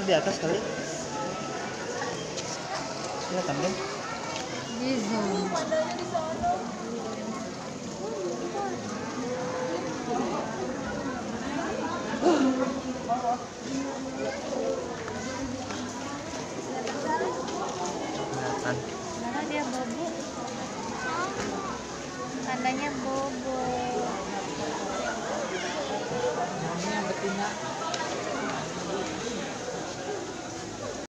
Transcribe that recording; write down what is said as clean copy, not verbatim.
di atas kali. Kelihatan kan? Di zoom. Kelihatan. Karena dia bobo. Tandanya bobo. Namanya betina.